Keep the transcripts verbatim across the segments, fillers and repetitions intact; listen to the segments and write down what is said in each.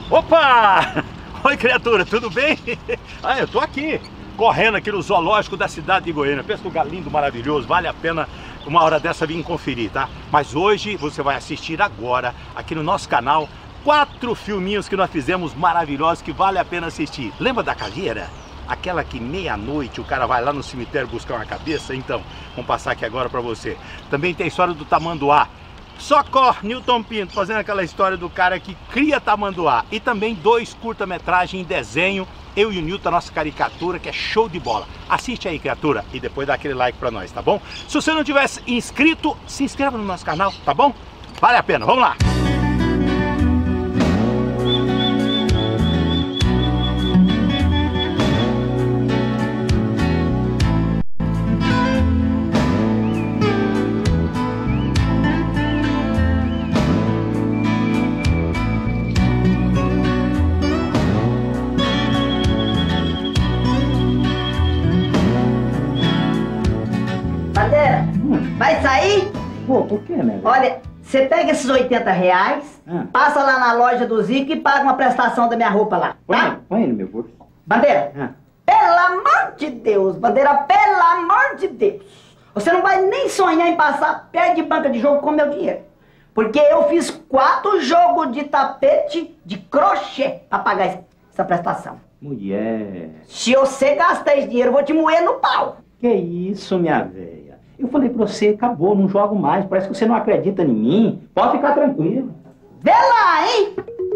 Opa! Oi, criatura, tudo bem? Ah, eu tô aqui, correndo aqui no zoológico da cidade de Goiânia. Pensa um galinho maravilhoso, vale a pena uma hora dessa vir conferir, tá? Mas hoje você vai assistir agora, aqui no nosso canal, quatro filminhos que nós fizemos maravilhosos que vale a pena assistir. Lembra da caveira? Aquela que meia-noite o cara vai lá no cemitério buscar uma cabeça? Então, vamos passar aqui agora pra você. Também tem a história do tamanduá. Socorro, Newton Pinto, fazendo aquela história do cara que cria tamanduá. E também dois curta-metragens em desenho, eu e o Newton, a nossa caricatura, que é show de bola. Assiste aí, criatura, e depois dá aquele like pra nós, tá bom? Se você não tivesse inscrito, se inscreva no nosso canal, tá bom? Vale a pena, vamos lá! Vai sair? Pô, por quê, né? Olha, você pega esses oitenta reais, ah. passa lá na loja do Zico e paga uma prestação da minha roupa lá, tá? Põe no meu bolso. Bandeira, ah. pelo amor de Deus, Bandeira, pelo amor de Deus. Você não vai nem sonhar em passar perto de banca de jogo com meu dinheiro. Porque eu fiz quatro jogos de tapete de crochê pra pagar essa prestação. Mulher... Se você gastar esse dinheiro, eu vou te moer no pau. Que isso, minha velha? Eu falei pra você, acabou, não jogo mais. Parece que você não acredita em mim. Pode ficar tranquilo. Vê lá, hein?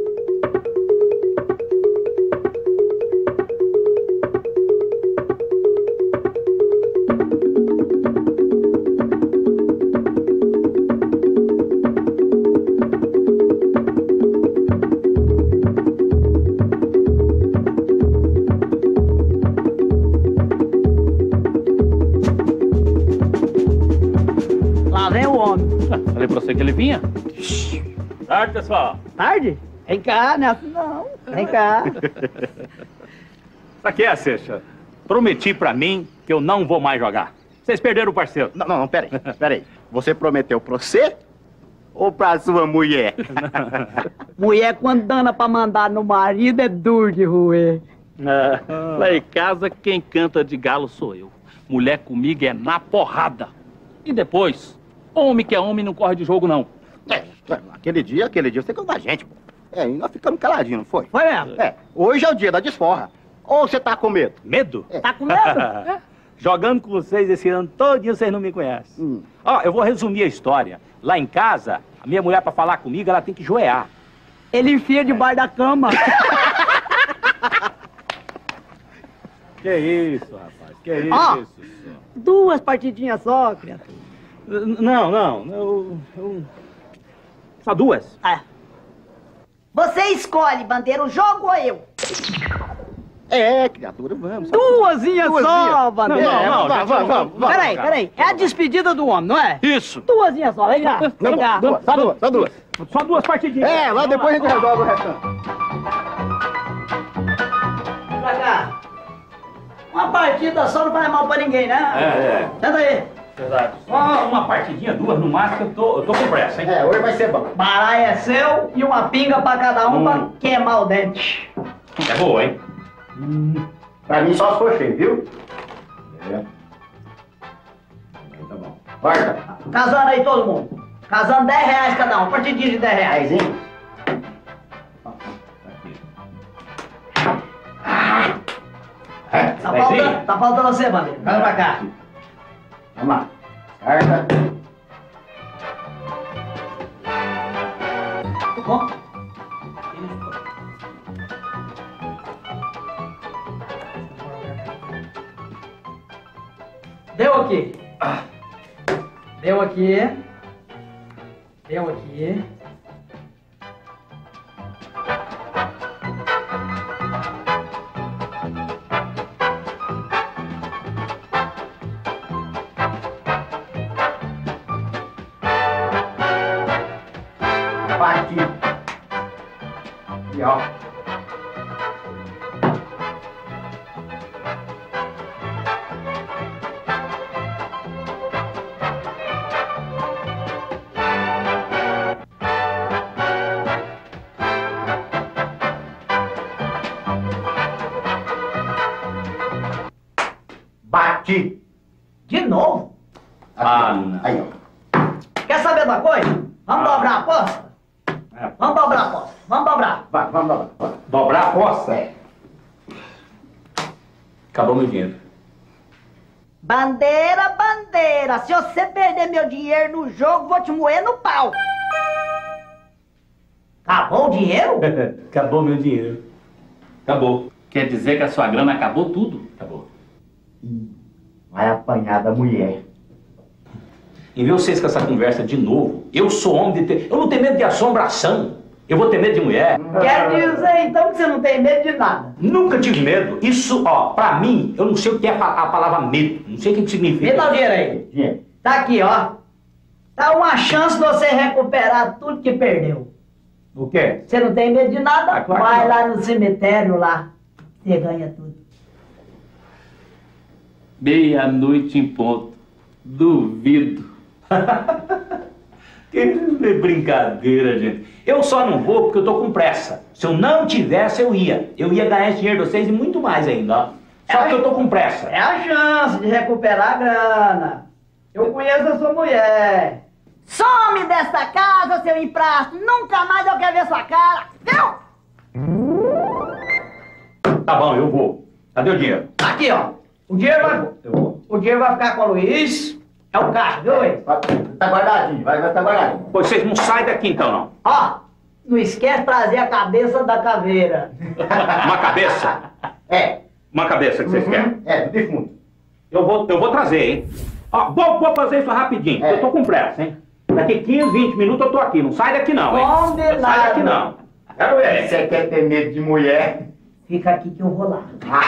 Falei pra você que ele vinha? Tarde, pessoal. Tarde? Vem cá, não é assim não. Vem cá. Isso aqui é, Seixas. Prometi pra mim que eu não vou mais jogar. Vocês perderam o parceiro. Não, não, não, peraí, peraí. Você prometeu pra você ou pra sua mulher? Mulher, quando dana pra mandar no marido, é duro de roer. Ah, lá em casa, quem canta de galo sou eu. Mulher comigo é na porrada. E depois... Homem que é homem não corre de jogo, não. É, aquele dia, aquele dia você ganhou da gente, pô. É, e nós ficamos caladinhos, não foi? Foi mesmo? É, hoje é o dia da desforra. Ou você tá com medo? Medo? É. Tá com medo? É. Jogando com vocês esse ano todinho, vocês não me conhecem. Hum. Ó, eu vou resumir a história. Lá em casa, a minha mulher, pra falar comigo, ela tem que joear. Ele enfia debaixo da cama. Que isso, rapaz, que isso. Ó, duas partidinhas só, criatura. Não, não, eu, eu... Só duas? É. Você escolhe, Bandeira, o jogo ou eu? É, criatura, vamos. Duasinhas só, Bandeira. Não, não, não, vamos, vamos, vamos. Peraí, peraí. É a despedida do homem, não é? Isso. Duasinhas só, vem cá. Vem cá. Só duas, só duas. Só duas partidinhas. É, lá depois a gente resolve o restante. Vem pra cá. Uma partida só não faz mal pra ninguém, né? É, é. Senta aí. Verdade. Só uma partidinha, duas no máximo, eu tô, eu tô com pressa, hein? É, hoje vai ser bom. Baralho é seu e uma pinga pra cada um hum. pra queimar o dente. É boa, hein? Hum. Pra mim só se for cheio, viu? É. Aí tá bom. Guarda. Casando aí todo mundo. Casando dez reais cada um, partidinha de dez reais. Dezinho. Ah. É, tá, faltando, tá faltando você, Bandeira. Vem pra cá. Vamos lá. Carta. Bom. Deu aqui. Deu aqui. Deu aqui. Aqui. E ó. ti. De novo? Ah, não. Aí, ó. Quer saber de uma coisa? Vamos dobrar a aposta? É. Vamos dobrar a aposta. Vamos dobrar. Vai, vamos lá. Vai. Dobrar a aposta? É. Acabou meu dinheiro. Bandeira, bandeira. Se você perder meu dinheiro no jogo, vou te moer no pau. Acabou o dinheiro? Acabou meu dinheiro. Acabou. Quer dizer que a sua grana acabou tudo? Acabou. Vai apanhar da mulher. Em ver vocês com essa conversa de novo, eu sou homem de ter... Eu não tenho medo de assombração. Eu vou ter medo de mulher. Quer dizer então que você não tem medo de nada? Nunca tive medo. Isso, ó, pra mim, eu não sei o que é a palavra medo. Não sei o que significa. Me dá o dinheiro aí. Dinheiro. Tá aqui, ó. Tá uma chance de você recuperar tudo que perdeu. O quê? Você não tem medo de nada? Ah, claro que Vai não. lá no cemitério lá. Você ganha tudo. Meia-noite em ponto. Duvido. Que brincadeira, gente. Eu só não vou porque eu tô com pressa. Se eu não tivesse, eu ia. Eu ia ganhar esse dinheiro de vocês e muito mais ainda, ó. Só que eu tô com pressa. É a chance de recuperar a grana. Eu conheço a sua mulher. Some desta casa, seu emprasto. Nunca mais eu quero ver sua cara. Viu? Tá bom, eu vou. Cadê o dinheiro? Aqui, ó. O dinheiro vai... Eu vou. O dinheiro vai ficar com o Luiz. É o caixa, viu, Luiz? Vai, tá guardadinho, vai, vai tá guardadinho. Pois vocês não saem daqui então, não. Ó, não esquece de trazer a cabeça da caveira. Uma cabeça. É. Uma cabeça que vocês querem. É, do defunto. Eu vou, eu vou trazer, hein? Ó, vou, vou fazer isso rapidinho, É. eu tô com pressa, hein? Daqui quinze, vinte minutos eu tô aqui, não sai daqui não, hein? Combinado. Não sai daqui não. Quero ver. Você quer ter medo de mulher? Fica aqui que eu vou lá.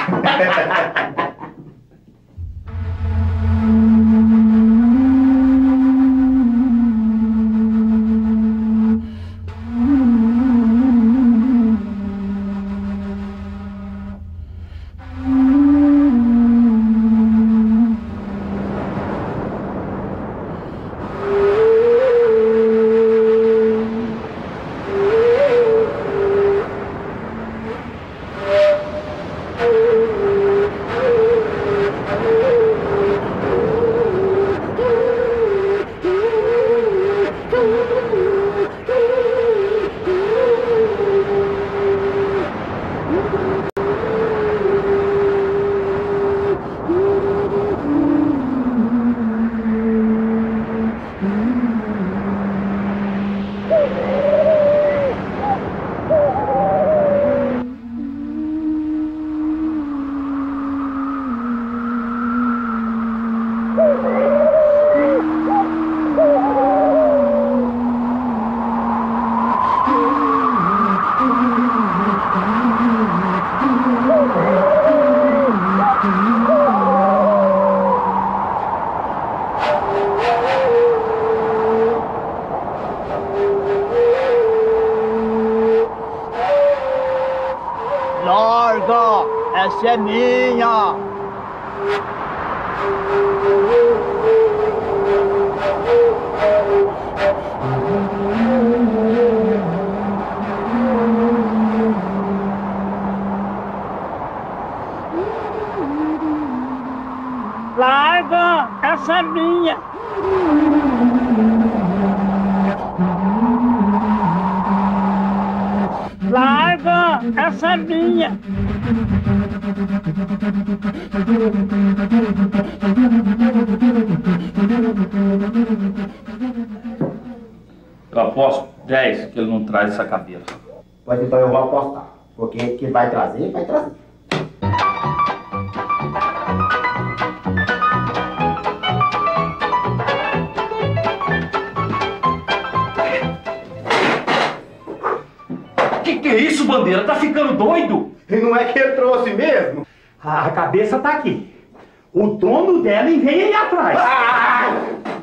Larga! Essa é minha! Larga! Essa é minha! Larga! Essa é minha! Eu aposto dez que ele não traz essa caveira. Pois então eu vou apostar. Porque que vai trazer, vai trazer. Que que é isso, Bandeira? Tá ficando doido? E não é que ele trouxe mesmo? A cabeça tá aqui. O dono dela vem aí atrás. Ah!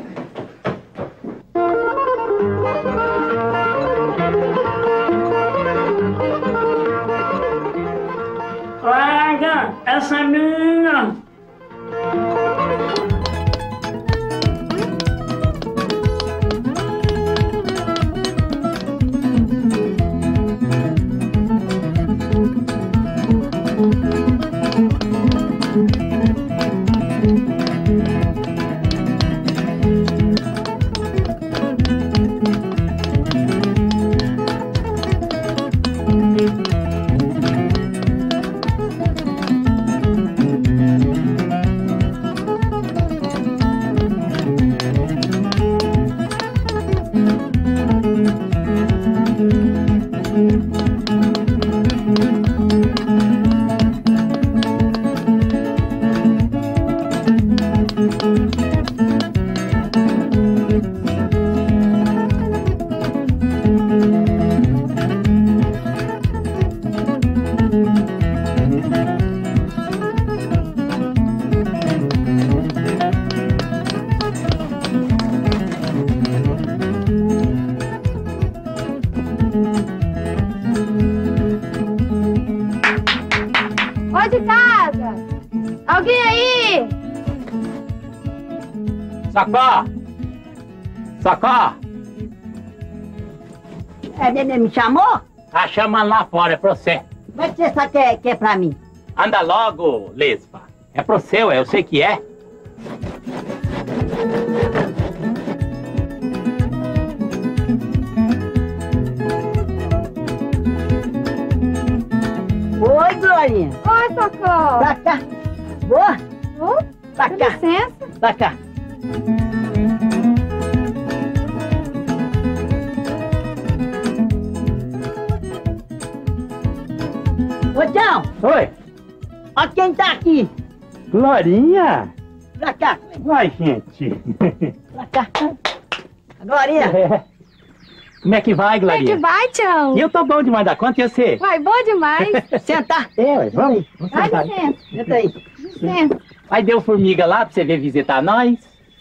Larga! Essa é minha! Thank you. Sacó! Sacó! É, Nenê me chamou? Tá chamando lá fora, é pra você. Como é que você sabe que é, que é pra mim? Anda logo, Lespa. É pro seu, eu sei que é. Oi, Glorinha. Oi, Socorro. Pra cá. Boa? Oh, Pra com cá. licença. Pra cá. Ô, Tião, Oi, ó quem tá aqui. Glorinha. Pra cá. Vai, gente. Pra cá. Glorinha. É. Como é que vai, Como é Glorinha? que vai, Tião? Eu tô bom demais da conta, e você? Vai, bom demais. Senta. É, ué, vamos. vamos Dá sentar. licença. Senta aí. Licença. Aí deu formiga lá pra você vir visitar nós.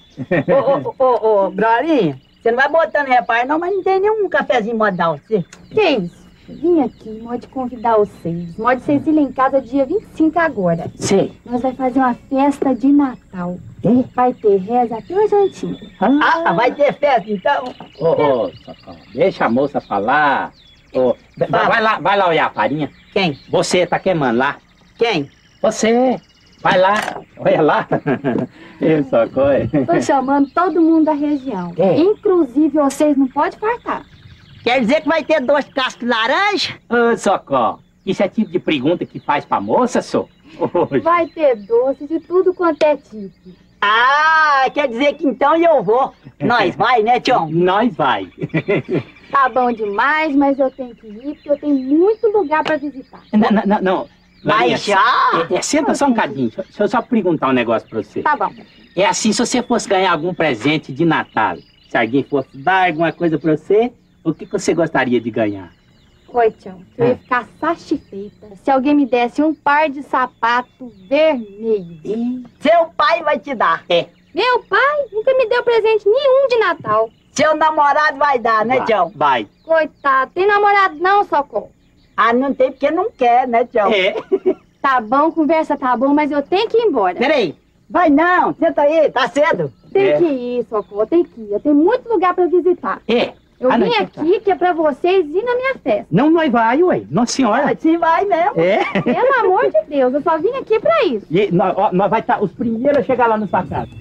Ô, ô, ô, ô, Glorinha, você não vai botando reparo não, mas não tem nenhum cafezinho modal. Você... Que isso? Vim aqui, pode convidar vocês. Pode vocês irem em casa dia vinte e cinco agora. Sei. Nós vamos fazer uma festa de Natal. É? Vai ter reza até o jantinho. Ah, vai ter festa então? Ô, ô, Socorro, deixa a moça falar. Ô, vai, Fala. vai lá, vai lá olhar a farinha. Quem? Você tá queimando lá. Quem? Você. Vai lá, olha lá. Eu, Socorro. Tô chamando todo mundo da região. É. Inclusive, vocês não podem faltar. Quer dizer que vai ter dois cascos de laranja? Ô, Socorro, isso é tipo de pergunta que faz pra moça, só? Vai ter doce de tudo quanto é tipo. Ah, quer dizer que então eu vou. Nós vai, né, Tião? Nós vai. Tá bom demais, mas eu tenho que ir porque eu tenho muito lugar pra visitar. Não, não, não. não. Vai Glorinha, já? É, é, senta só um cadinho. Deixa eu só perguntar um negócio pra você. Tá bom. É assim, se você fosse ganhar algum presente de Natal, se alguém fosse dar alguma coisa pra você, o que, que você gostaria de ganhar? Oi, Tião. Eu ia ficar satisfeita se alguém me desse um par de sapato vermelho. Seu pai vai te dar. É. Meu pai nunca me deu presente nenhum de Natal. Seu namorado vai dar, né, Vai, Tião? Vai. Coitado, tem namorado não, Socorro? Ah, não tem porque não quer, né, Tião? É. Tá bom, conversa tá bom, mas eu tenho que ir embora. Peraí. Vai não, senta aí, tá cedo. Tem É. que ir, Socorro, tem que ir. Eu tenho muito lugar pra visitar. É. Eu Ah, não, vim então tá. aqui que é pra vocês ir na minha festa. Não, nós vai, ué. Nossa Senhora. Assim vai mesmo. É. Pelo amor de Deus, eu só vim aqui pra isso. E nós, ó, nós vai estar os primeiros a chegar lá na sua casa.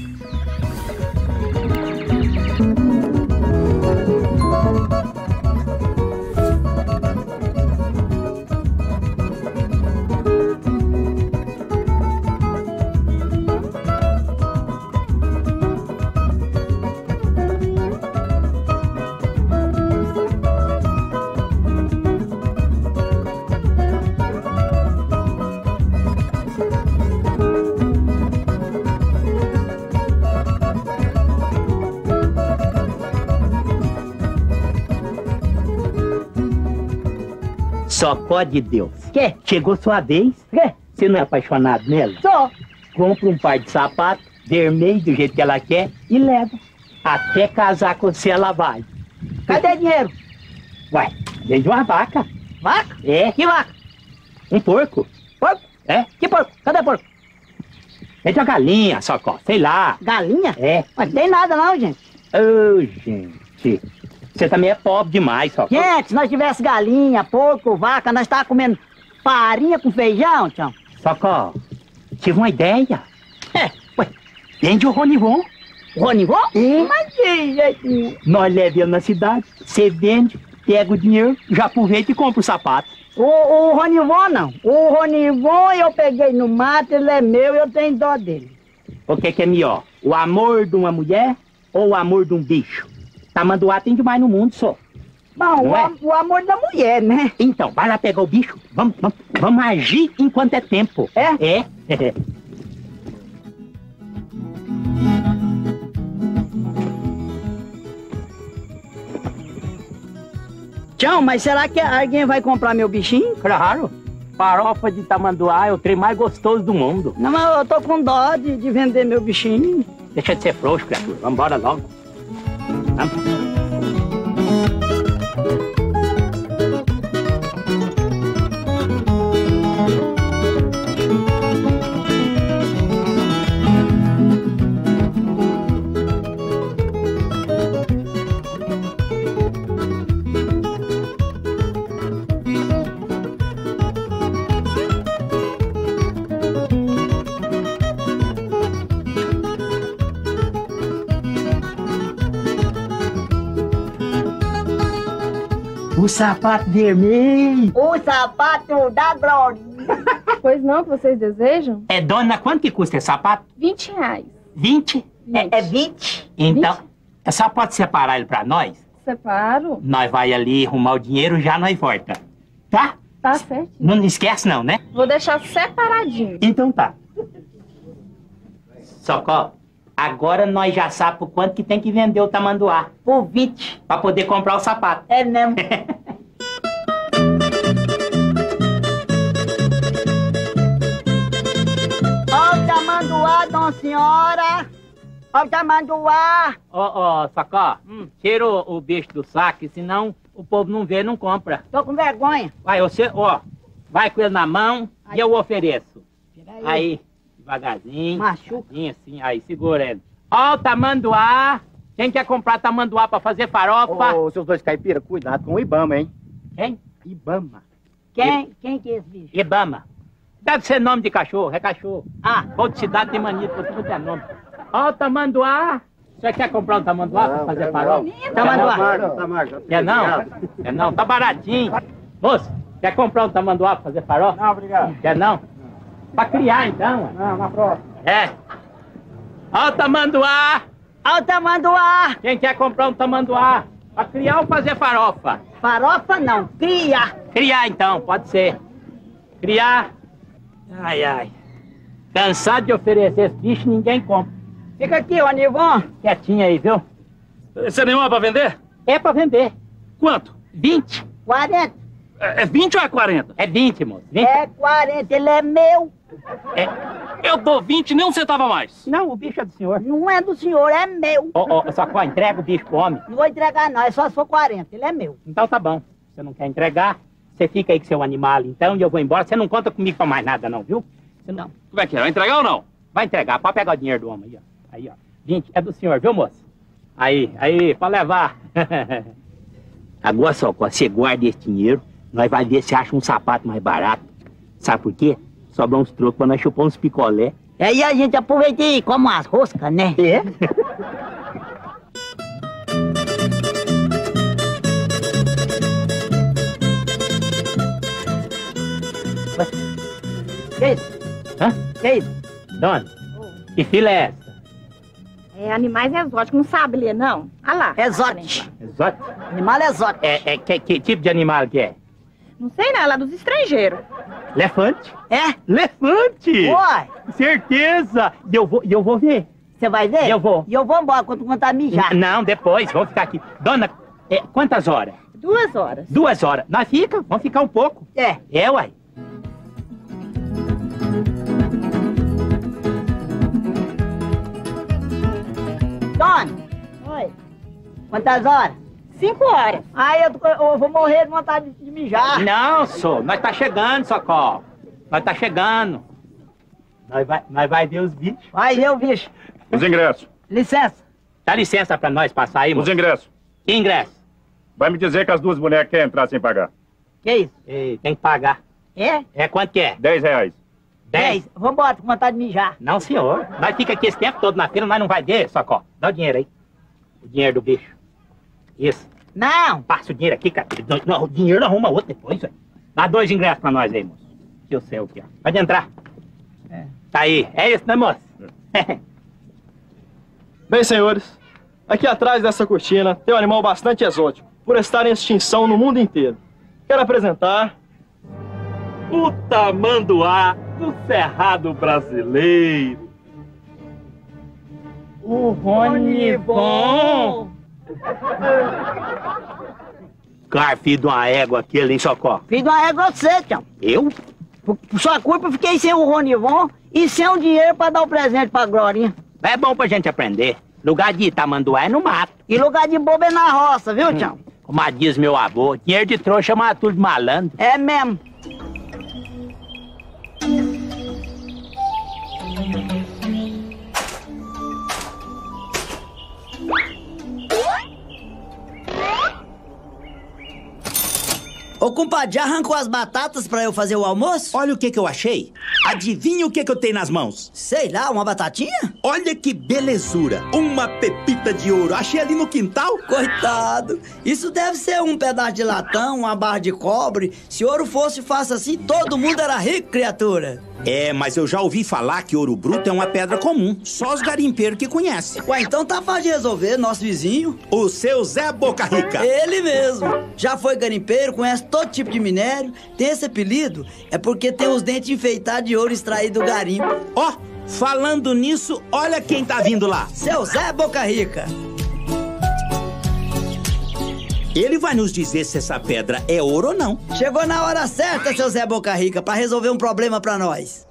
Só de Deus. Quê? Chegou sua vez. Quê? Você não é apaixonado nela? Sou. Compra um par de sapato, vermelho do jeito que ela quer e leva. Até casar com você ela vai. Cadê dinheiro? Uai, vende uma vaca. Vaca? É, Que vaca? um porco. Porco? É, Que porco? Cadê porco? vende uma galinha, Socó, sei lá. Galinha? É. Mas não tem nada não, gente. Ô, gente, você também é pobre demais, Socó. Gente, se nós tivesse galinha, porco, vaca, nós tava comendo farinha com feijão, Tião. Socó, tive uma ideia. É. Ué, vende o Ronivon. Ronivon? É. Mas que jeitinho. Nós levamos ele na cidade, você vende, pega o dinheiro, já aproveita e compra o sapato. O, o Ronivon não. O Ronivon eu peguei no mato, ele é meu e eu tenho dó dele. O que que é melhor? O amor de uma mulher ou o amor de um bicho? Tamanduá tem demais no mundo, só. Bom, Não o, é? am- o amor da mulher, né? Então, vai lá pegar o bicho. Vamos, vamos, vamos agir enquanto é tempo. É? É. Tião, mas será que alguém vai comprar meu bichinho? Claro. Farofa de tamanduá é o trem mais gostoso do mundo. Não, mas eu tô com dó de, de vender meu bichinho. Deixa de ser frouxo, criatura. Vamos embora logo. Vamos. O sapato vermelho. O sapato da Glória. Pois não, que vocês desejam? É, dona, quanto que custa esse sapato? vinte reais. vinte? É, é vinte? Então, vinte? a senhora pode separar ele pra nós? Separo. Nós vai ali arrumar o dinheiro, já nós volta. Tá? Tá certo. Não esquece não, né? Vou deixar separadinho. Então tá. Socó, agora nós já sabemos por quanto que tem que vender o tamanduá. Por vinte. Pra poder comprar o sapato. É mesmo. Ó o tamanduá, dona senhora. Ó o tamanduá. Ó, ó, Socó, hum, tira o, o bicho do saco, senão o povo não vê, não compra. Tô com vergonha. Vai, você, ó, vai com ele na mão Aí. e eu ofereço. Peraí. Aí, devagarzinho. Machuca. Assim, assim, aí, segura ele. Ó o tamanduá. Quem quer comprar tamanduá pra fazer farofa? Ô, seus dois caipiras, cuidado com o Ibama, hein? Quem? Ibama. Quem? Quem que é esse bicho? Ibama. Deve ser nome de cachorro, é cachorro. Ah. Povo de cidade tem mania, todo mundo tem nome. Ó o tamanduá. Você quer comprar um tamanduá pra fazer farofa? Tamanduá. Quer não? Quer não? Tá baratinho. Moço, quer comprar um tamanduá pra fazer farofa? Não, obrigado. Quer não? Pra criar então. Não, na próxima. É. Ó o tamanduá. Ó o tamanduá. Quem quer comprar um tamanduá? Pra criar ou fazer farofa? Farofa não, cria. Criar então, pode ser. Criar. Ai, ai. Cansado de oferecer esse bicho, ninguém compra. Fica aqui, ô Nivon. Quietinho aí, viu? Esse animal é pra vender? É pra vender. Quanto? vinte. quarenta. É é vinte ou é quarenta? É vinte, moço. vinte. É quarenta, ele é meu. É. Eu dou vinte, nem um centavo a mais. Não, o bicho é do senhor. Não é do senhor, é meu. Ó, ó, Socó, entrega o bicho pro homem. Não vou entregar não, é só se for quarenta, ele é meu. Então tá bom. Você não quer entregar, você fica aí com seu animal então e eu vou embora. Você não conta comigo pra mais nada não, viu? Você não... Como é que é? Vai entregar ou não? Vai entregar, pode pegar o dinheiro do homem aí, ó. Aí, ó. vinte, é do senhor, viu, moço? Aí, aí, pode levar. Agora, Socó, você guarda esse dinheiro, nós vai ver se acha um sapato mais barato. Sabe por quê? Sobra uns trocos pra nós chupar uns picolé. Aí a gente aproveita e come umas roscas, né? É? Que isso? Hã? Que isso? Dona, que filha é essa? É animais exóticos, não sabe ler, não? Olha lá. Exótico. Exótico? Animal exótico. É, é que, que tipo de animal que é? Não sei não, ela é dos estrangeiros. Elefante? É? Elefante! Uai, Certeza! E eu vou, e eu vou ver. você vai ver? Eu vou. E eu vou embora quando contar mijar. Não, depois, vamos ficar aqui. Dona, é, quantas horas? Duas horas. Duas horas. Nós fica, vamos ficar um pouco. É. É, uai. Dona, Oi. quantas horas? Cinco horas. Ai, eu, tô- eu vou morrer de vontade de mijar. Não, só, nós tá chegando, Socorro. Nós tá chegando. Nós vai, nós vai ver os bichos. Vai ver o bicho. Os ingressos. Licença. Dá licença pra nós passar aí, Os moço. ingressos. Que ingresso? Vai me dizer que as duas bonecas querem entrar sem pagar. Que isso? Ei, tem que pagar. É? É quanto que é? Dez reais. Dez? Vambora, tô com vontade de mijar. Não, senhor. Nós fica aqui esse tempo todo na feira, nós não vai ver, Socorro. Dá o dinheiro aí. O dinheiro do bicho. Isso. Não. Passa o dinheiro aqui, cara. Não, o dinheiro arruma outro depois, velho. Dá dois ingressos pra nós aí, moço. Que eu sei o que é. Pode entrar. É. Tá aí. É isso, né, moço? Bem, senhores, aqui atrás dessa cortina tem um animal bastante exótico, por estar em extinção no mundo inteiro. Quero apresentar O tamanduá do Cerrado Brasileiro. O Rony Bom. Cara, filho de uma égua aquele, hein, Socorro? Fiz uma égua você, tchau. Eu? Por, por sua culpa, eu fiquei sem o Ronivon e sem o dinheiro pra dar o presente pra Glorinha. É bom pra gente aprender. Lugar de tamanduá é no mato. E lugar de bobo é na roça, viu, tchau? Como diz meu avô, dinheiro de trouxa é tudo de malandro. É mesmo. Ô, compadre, já arrancou as batatas pra eu fazer o almoço? Olha o que que eu achei. Adivinha o que que eu tenho nas mãos? Sei lá, uma batatinha? Olha que belezura. Uma pepita de ouro. Achei ali no quintal. Coitado. Isso deve ser um pedaço de latão, uma barra de cobre. Se ouro fosse fácil assim, todo mundo era rico, criatura. É, mas eu já ouvi falar que ouro bruto é uma pedra comum. Só os garimpeiros que conhecem. Ué, então tá fácil de resolver, nosso vizinho. O seu Zé Boca Rica. Ele mesmo. Já foi garimpeiro, conhece todo tipo de minério. Tem esse apelido, é porque tem os dentes enfeitados de ouro extraído do garimpo. Ó, oh, falando nisso, olha quem tá vindo lá. Seu Zé Boca Rica. Ele vai nos dizer se essa pedra é ouro ou não. Chegou na hora certa, seu Zé Boca Rica, pra resolver um problema pra nós.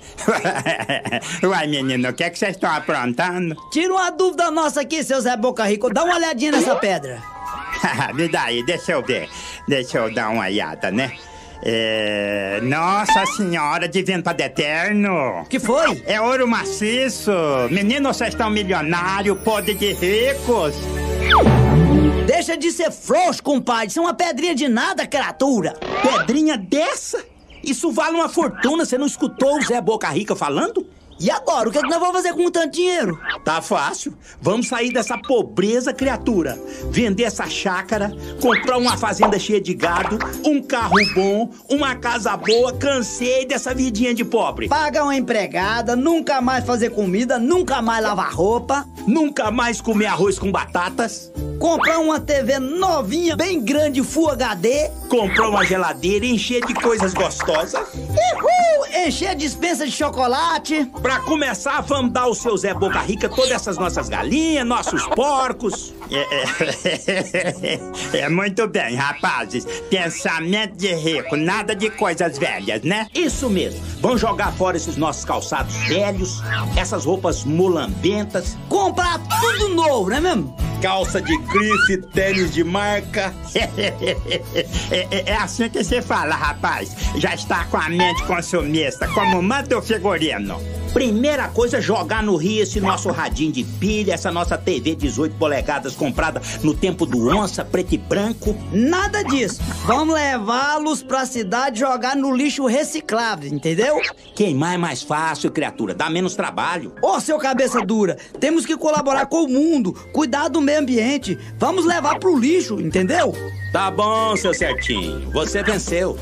Uai, menino, o que é que vocês estão aprontando? Tira uma dúvida nossa aqui, seu Zé Boca Rica. Dá uma olhadinha nessa pedra. Me dá aí, deixa eu ver. Deixa eu dar uma olhada, né? É... Nossa Senhora de Ventado Eterno! Que foi? É ouro maciço! Menino, vocês estão milionários, podre de ricos! Deixa de ser frouxo, compadre. Isso é uma pedrinha de nada, criatura. Pedrinha dessa? Isso vale uma fortuna. Você não escutou o Zé Boca Rica falando? E agora? O que, é que nós vamos fazer com tanto dinheiro? Tá fácil. Vamos sair dessa pobreza, criatura. Vender essa chácara, comprar uma fazenda cheia de gado, um carro bom, uma casa boa. Cansei dessa vidinha de pobre. Pagar uma empregada, nunca mais fazer comida, nunca mais lavar roupa. Nunca mais comer arroz com batatas. Comprar uma T V novinha, bem grande, Full H D. Comprar uma geladeira e encher de coisas gostosas. Uhul! Encher a dispensa de chocolate. Pra começar, vamos dar ao seu Zé Boca Rica todas essas nossas galinhas, nossos porcos. É, é, é muito bem, rapazes. Pensamento de rico, nada de coisas velhas, né? Isso mesmo. Vamos jogar fora esses nossos calçados velhos, essas roupas mulambentas. Comprar tudo novo, não é mesmo? Calça de grife, tênis de marca. é, é, é assim que você fala, rapaz. Já está com a mente consumista, como manda o figurino. Primeira coisa, jogar no rio esse nosso radinho de pilha, essa nossa T V dezoito polegadas comprada no tempo do onça, preto e branco. Nada disso. Vamos levá-los pra cidade e jogar no lixo reciclável, entendeu? Queimar é mais fácil, criatura. Dá menos trabalho. Ô, seu cabeça dura, temos que colaborar com o mundo, cuidar do meio ambiente. Vamos levar pro lixo, entendeu? Tá bom, seu certinho. Você venceu.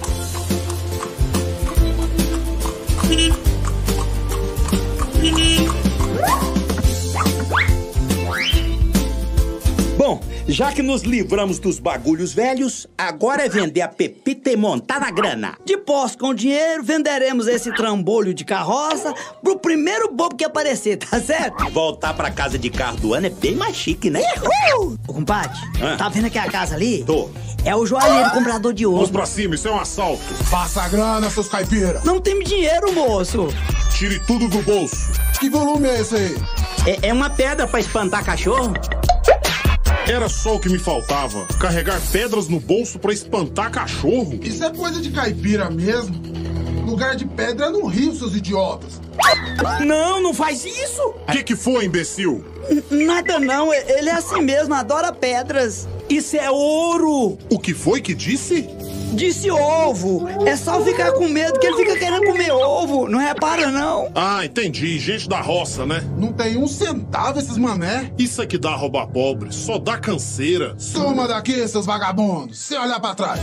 Bom, já que nos livramos dos bagulhos velhos, agora é vender a pepita e montar na grana. De posse com dinheiro, venderemos esse trambolho de carroça pro primeiro bobo que aparecer, tá certo? Voltar pra casa de carro do ano é bem mais chique, né? Uhul! Ô, compadre, ah. tá vendo aquela casa ali? Tô. É o joalheiro comprador de ouro. Vamos pra cima, isso é um assalto. Passa a grana, seus caipiras. Não tem dinheiro, moço. Tire tudo do bolso. Que volume é esse aí? É, é uma pedra pra espantar cachorro. Era só o que me faltava. Carregar pedras no bolso pra espantar cachorro. Isso é coisa de caipira mesmo. Lugar de pedra é no rio, seus idiotas. Não, não faz isso. O que que foi, imbecil? N nada não, ele é assim mesmo, adora pedras. Isso é ouro. O que foi que disse? Disse ovo. É só ficar com medo que ele fica querendo comer ovo. Não repara, não. Ah, entendi. Gente da roça, né? Não tem um centavo esses mané. Isso é que dá roubar pobre. Só dá canseira. Soma daqui, seus vagabundos. Sem olhar pra trás.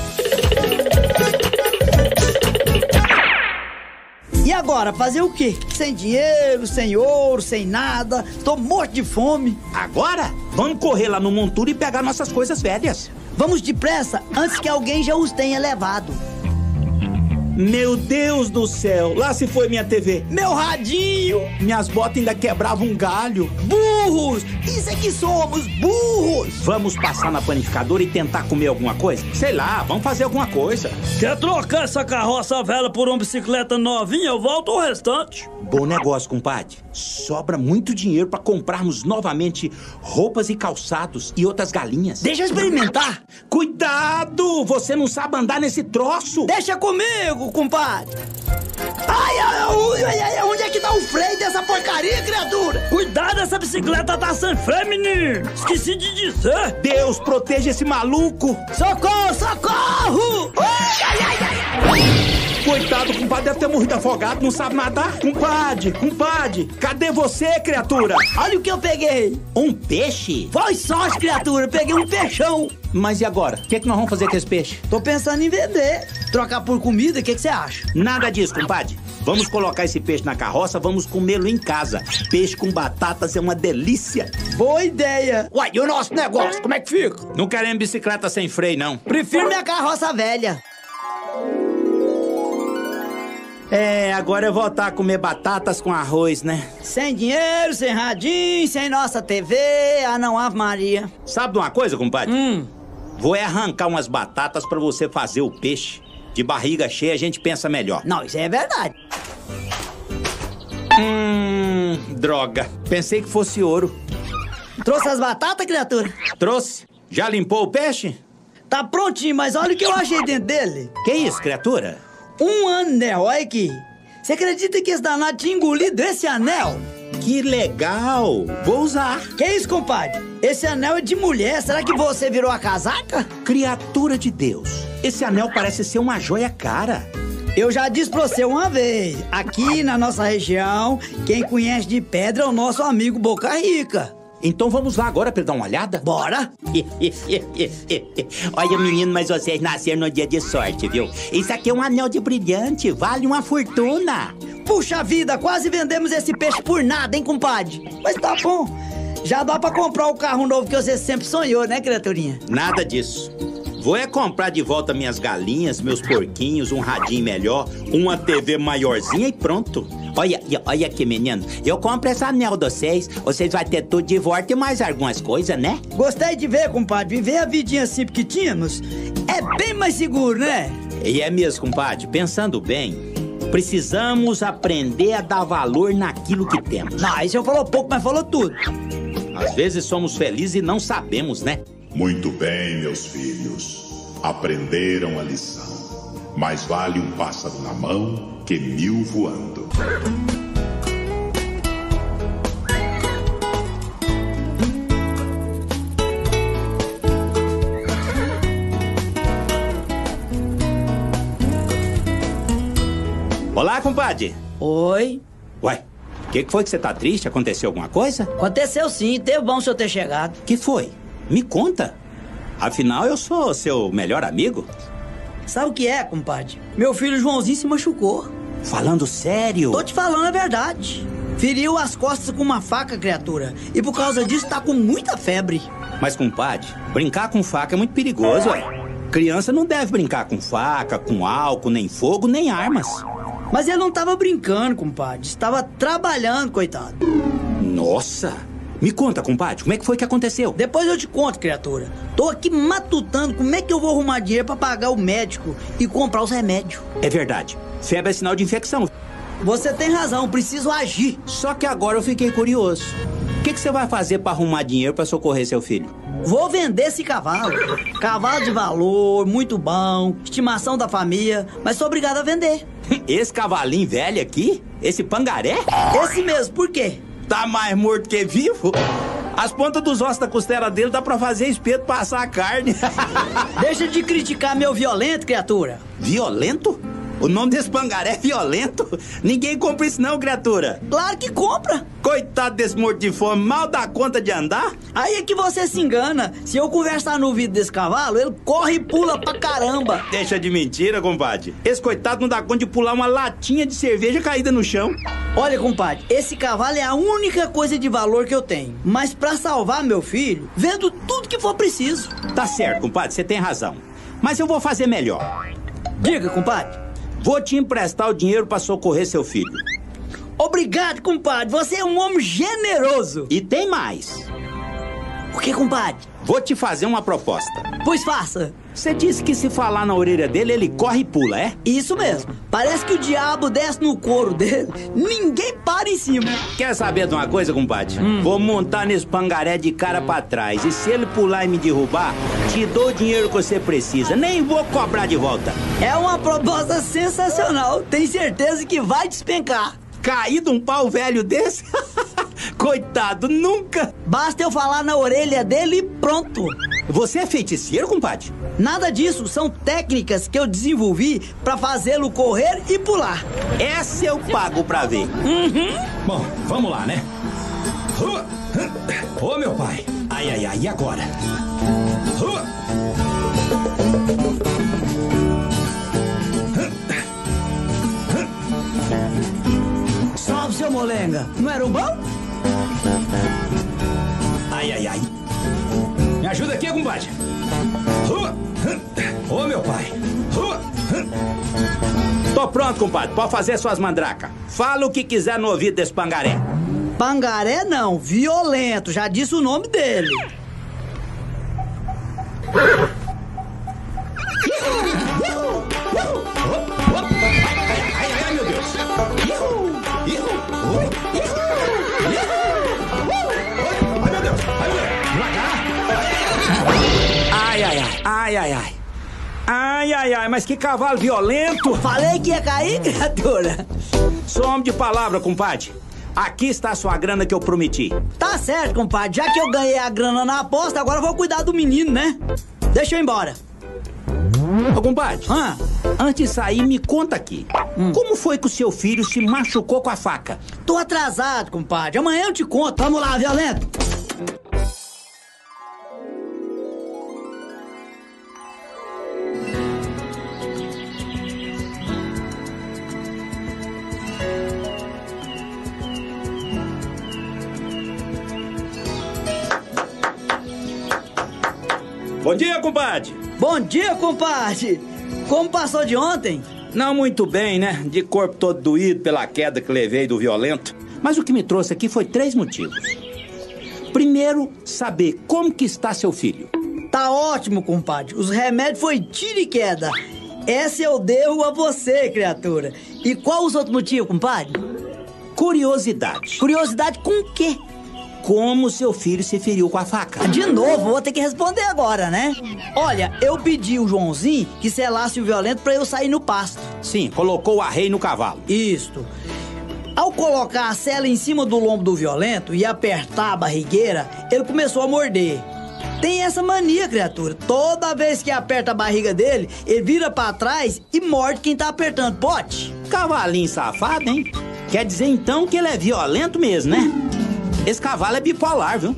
E agora, fazer o quê? Sem dinheiro, sem ouro, sem nada. Tô morto de fome. Agora, vamos correr lá no monturo e pegar nossas coisas velhas. Vamos depressa, antes que alguém já os tenha levado. Meu Deus do céu, lá se foi minha T V. Meu radinho. Minhas botas ainda quebravam um galho. Burros, isso é que somos, burros. Vamos passar na panificadora e tentar comer alguma coisa? Sei lá, vamos fazer alguma coisa. Quer trocar essa carroça velha por uma bicicleta novinha? Eu volto o restante. Bom negócio, compadre. Sobra muito dinheiro pra comprarmos novamente roupas e calçados e outras galinhas. Deixa eu experimentar. Cuidado, você não sabe andar nesse troço. Deixa comigo, compadre. Ai, ai, ai, ai, onde é que tá o freio dessa porcaria, criatura? Cuidado, essa bicicleta tá sem freio, menino. Esqueci de dizer. Deus proteja esse maluco. Socorro, socorro! Ai, ai, ai, ai. Coitado, o compadre deve ter morrido afogado, não sabe nadar. Compadre, compadre, cadê você, criatura? Olha o que eu peguei. Um peixe? Foi sorte, criatura, peguei um peixão. Mas e agora? O que, é que nós vamos fazer com esse peixe? Tô pensando em vender. Trocar por comida, o que, que você acha? Nada disso, compadre. Vamos colocar esse peixe na carroça, vamos comê-lo em casa. Peixe com batatas é uma delícia. Boa ideia. Uai, e o nosso negócio, como é que fica? Não queremos bicicleta sem freio, não. Prefiro minha carroça velha. É, agora eu vou voltar a comer batatas com arroz, né? Sem dinheiro, sem radinho, sem nossa T V, ah não, Ave Maria. Sabe de uma coisa, compadre? Hum. Vou é arrancar umas batatas pra você fazer o peixe. De barriga cheia a gente pensa melhor. Não, isso é verdade. Hum, droga. Pensei que fosse ouro. Trouxe as batatas, criatura? Trouxe. Já limpou o peixe? Tá prontinho, mas olha o que eu achei dentro dele. Que isso, criatura? Um anel, olha aqui. Você acredita que esse danado tinha engolido esse anel? Que legal! Vou usar. Que isso, compadre? Esse anel é de mulher. Será que você virou a casaca? Criatura de Deus. Esse anel parece ser uma joia cara. Eu já disse pra você uma vez. Aqui na nossa região, quem conhece de pedra é o nosso amigo Boca Rica. Então vamos lá agora pra dar uma olhada? Bora! Olha, menino, mas vocês nasceram no dia de sorte, viu? Isso aqui é um anel de brilhante, vale uma fortuna. Puxa vida, quase vendemos esse peixe por nada, hein, compadre? Mas tá bom. Já dá pra comprar o carro novo que você sempre sonhou, né, criaturinha? Nada disso. Vou é comprar de volta minhas galinhas, meus porquinhos, um radinho melhor, uma T V maiorzinha e pronto. Olha, olha aqui, menino. Eu compro esse anel de vocês. Vocês vão ter tudo de volta e mais algumas coisas, né? Gostei de ver, compadre. Viver a vidinha assim que tínhamos é bem mais seguro, né? E é mesmo, compadre. Pensando bem, precisamos aprender a dar valor naquilo que temos. Não, aí o senhor falou pouco, mas falou tudo. Às vezes somos felizes e não sabemos, né? Muito bem, meus filhos. Aprenderam a lição. Mais vale um pássaro na mão que mil voando. Olá, compadre. Oi. Ué, o que, que foi que você tá triste? Aconteceu alguma coisa? Aconteceu sim, teve bom o senhor ter chegado. Que foi? Me conta. Afinal, eu sou seu melhor amigo. Sabe o que é, compadre? Meu filho Joãozinho se machucou. Falando sério? Tô te falando a verdade. Feriu as costas com uma faca, criatura. E por causa disso tá com muita febre. Mas, compadre, brincar com faca é muito perigoso, ué. Criança não deve brincar com faca, com álcool, nem fogo, nem armas. Mas ele não tava brincando, compadre. Estava trabalhando, coitado. Nossa! Me conta, compadre, como é que foi que aconteceu? Depois eu te conto, criatura. Tô aqui matutando como é que eu vou arrumar dinheiro pra pagar o médico e comprar os remédios. É verdade. Febre é sinal de infecção. Você tem razão, preciso agir. Só que agora eu fiquei curioso. O que, que você vai fazer pra arrumar dinheiro pra socorrer seu filho? Vou vender esse cavalo. Cavalo de valor, muito bom, estimação da família, mas sou obrigado a vender. Esse cavalinho velho aqui? Esse pangaré? Esse mesmo, por quê? Tá mais morto que vivo? As pontas dos ossos da costela dele dá pra fazer espeto pra assar a carne. Deixa de criticar meu violento, criatura. Violento? O nome desse pangaré é violento? Ninguém compra isso não, criatura. Claro que compra. Coitado desse morto de fome, mal dá conta de andar. Aí é que você se engana. Se eu conversar no ouvido desse cavalo, ele corre e pula pra caramba. Deixa de mentira, compadre. Esse coitado não dá conta de pular uma latinha de cerveja caída no chão. Olha, compadre, esse cavalo é a única coisa de valor que eu tenho. Mas pra salvar meu filho, vendo tudo que for preciso. Tá certo, compadre, você tem razão. Mas eu vou fazer melhor. Diga, compadre. Vou te emprestar o dinheiro pra socorrer seu filho. Obrigado, compadre. Você é um homem generoso. E tem mais. O que, compadre? Vou te fazer uma proposta. Pois faça. Você disse que se falar na orelha dele, ele corre e pula, é? Isso mesmo. Parece que o diabo desce no couro dele, ninguém para em cima. Quer saber de uma coisa, compadre? Hum. Vou montar nesse pangaré de cara pra trás. E se ele pular e me derrubar, te dou o dinheiro que você precisa. Nem vou cobrar de volta. É uma proposta sensacional. Tenho certeza que vai despencar. Cair de um pau velho desse? Coitado, nunca. Basta eu falar na orelha dele e pronto. Você é feiticeiro, compadre? Nada disso, são técnicas que eu desenvolvi pra fazê-lo correr e pular. Essa eu pago pra ver. Uhum. Bom, vamos lá, né? Ô, oh, meu pai. Ai, ai, ai, e agora? Salve, seu molenga. Não era um bom? Ai, ai, ai. Me ajuda aqui, compadre. Ô, oh, meu pai. Tô pronto, compadre. Pode fazer suas mandracas. Fala o que quiser no ouvido desse pangaré. Pangaré não, violento. Já disse o nome dele. Ai, meu Deus. Ai, ai, ai, ai, ai, ai. Ai, ai, ai, mas que cavalo violento. Falei que ia cair, criatura. Sou homem de palavra, compadre. Aqui está a sua grana que eu prometi. Tá certo, compadre. Já que eu ganhei a grana na aposta, agora eu vou cuidar do menino, né? Deixa eu ir embora. Ô, compadre, ah. antes de sair, me conta aqui. Hum. Como foi que o seu filho se machucou com a faca? Tô atrasado, compadre. Amanhã eu te conto. Vamos lá, violento. Bom dia, compadre. Bom dia, compadre. Como passou de ontem? Não muito bem, né? De corpo todo doído pela queda que levei do violento. Mas o que me trouxe aqui foi três motivos. Primeiro, saber como que está seu filho. Tá ótimo, compadre. Os remédios foi tiro e queda. Essa eu devo a você, criatura. E qual os outros motivos, compadre? Curiosidade. Curiosidade com o quê? Como seu filho se feriu com a faca. De novo, vou ter que responder agora, né? Olha, eu pedi o Joãozinho que selasse o violento pra eu sair no pasto. Sim, colocou o arreio no cavalo. Isto. Ao colocar a sela em cima do lombo do violento e apertar a barrigueira, ele começou a morder. Tem essa mania, criatura. Toda vez que aperta a barriga dele, ele vira pra trás e morde quem tá apertando. Pode? Cavalinho safado, hein? Quer dizer então que ele é violento mesmo, né? Esse cavalo é bipolar, viu?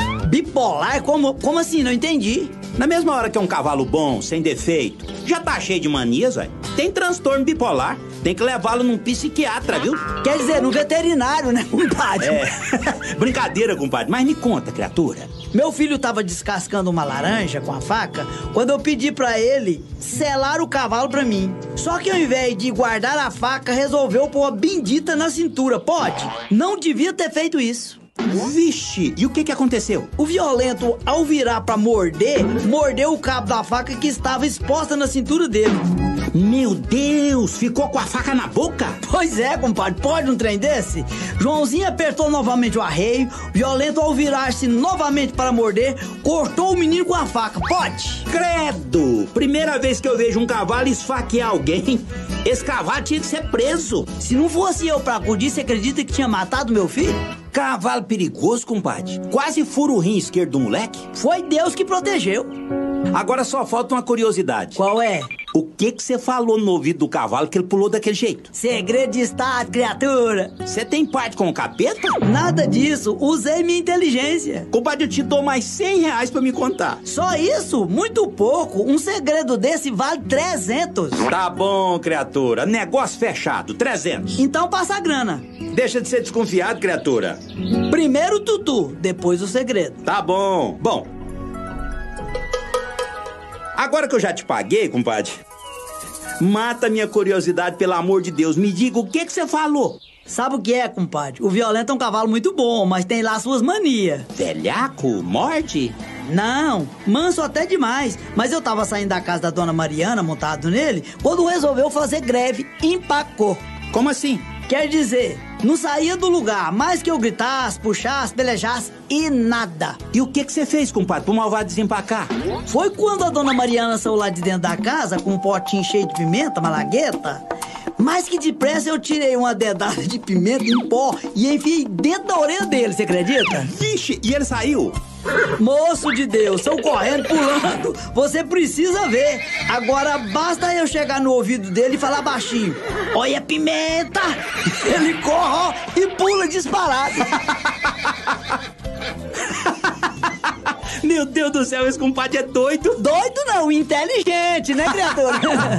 Bipolar? Como, como assim? Não entendi. Na mesma hora que é um cavalo bom, sem defeito, já tá cheio de manias, velho. Tem transtorno bipolar. Tem que levá-lo num psiquiatra, viu? Quer dizer, num veterinário, né, compadre? É. Brincadeira, compadre. Mas me conta, criatura. Meu filho tava descascando uma laranja com a faca quando eu pedi pra ele selar o cavalo pra mim. Só que ao invés de guardar a faca, resolveu pôr a bendita na cintura. Pode? Não devia ter feito isso. Vixe, e o que que aconteceu? O violento, ao virar pra morder, mordeu o cabo da faca que estava exposta na cintura dele. Meu Deus, ficou com a faca na boca? Pois é, compadre, pode um trem desse? Joãozinho apertou novamente o arreio, violento ao virar-se novamente para morder, cortou o menino com a faca, pode? Credo, primeira vez que eu vejo um cavalo esfaquear alguém. Esse cavalo tinha que ser preso. Se não fosse eu pra acudir, você acredita que tinha matado meu filho? Cavalo perigoso, compadre. Quase fura o rim esquerdo do moleque. Foi Deus que protegeu. Agora só falta uma curiosidade. Qual é? O que que você falou no ouvido do cavalo que ele pulou daquele jeito? Segredo de estado, criatura. Você tem parte com o capeta? Nada disso. Usei minha inteligência. Compadre, eu te dou mais cem reais pra me contar. Só isso? Muito pouco. Um segredo desse vale trezentos. Tá bom, criatura. Negócio fechado. trezentos. Então passa a grana. Deixa de ser desconfiado, criatura. Primeiro o tutu, depois o segredo. Tá bom. Bom. Agora que eu já te paguei, compadre, mata minha curiosidade, pelo amor de Deus. Me diga o que que você falou. Sabe o que é, compadre? O Violento é um cavalo muito bom, mas tem lá suas manias. Velhaco? Morde? Não, manso até demais. Mas eu tava saindo da casa da dona Mariana, montado nele, quando resolveu fazer greve, empacou. Como assim? Quer dizer, não saía do lugar, mais que eu gritasse, puxasse, pelejasse e nada. E o que que você fez, compadre, pro malvado desempacar? Foi quando a dona Mariana saiu lá de dentro da casa com um potinho cheio de pimenta, malagueta. Mais que depressa eu tirei uma dedada de pimenta em pó e enfiei dentro da orelha dele, você acredita? Vixe, e ele saiu? Moço de Deus, são correndo, pulando. Você precisa ver. Agora basta eu chegar no ouvido dele e falar baixinho: olha a pimenta! Ele corre, ó, e pula disparado. Meu Deus do céu, esse compadre é doido. Doido não, inteligente, né, criatura?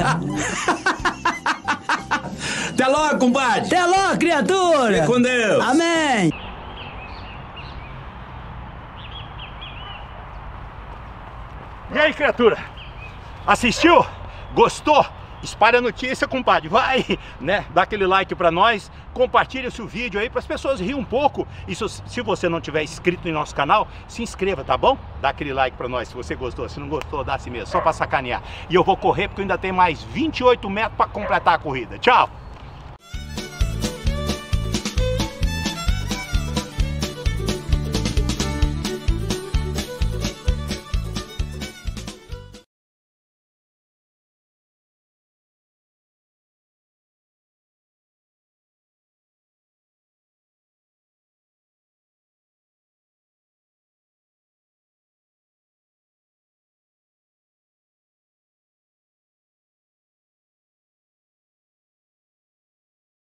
Até logo, compadre. Até logo, criatura. Fique com Deus. Amém. E aí, criatura? Assistiu? Gostou? Espalha a notícia, compadre. Vai, né? Dá aquele like pra nós. Compartilha esse vídeo aí para as pessoas rirem um pouco. E se, se você não tiver inscrito no nosso canal, se inscreva, tá bom? Dá aquele like pra nós se você gostou. Se não gostou, dá assim mesmo, só pra sacanear. E eu vou correr porque eu ainda tenho mais vinte e oito metros pra completar a corrida. Tchau!